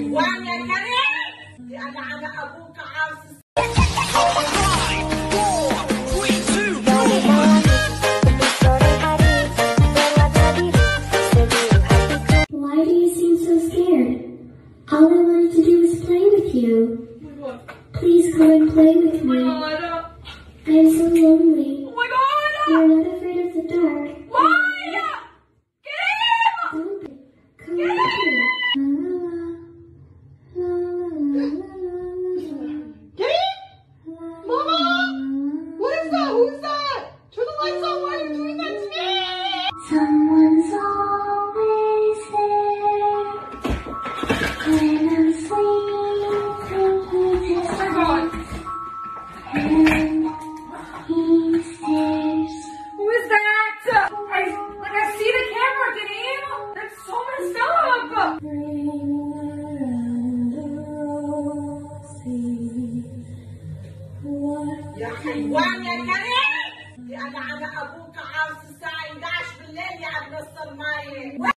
وين يا كريم؟ يلعن ابوك عاصي. Why do you seem so scared? All I wanted to do was play with you. Please come and play with me. I am so lonely. Oh my god! You're not afraid of the dark. Why? Keemokazi! Come with me. Keemokazi? Mama? What is that? Who's that? Turn the lights on. Why are you doing that to me? Someone's always there. When I'm sleeping, he just waits. And he stares. Who is that? I see the camera, Keemokazi. That's so messed up. يا حيوان يا كريم! يلعن ابوك عاصي الساعة 11 بالليل يا ابن الصرماية.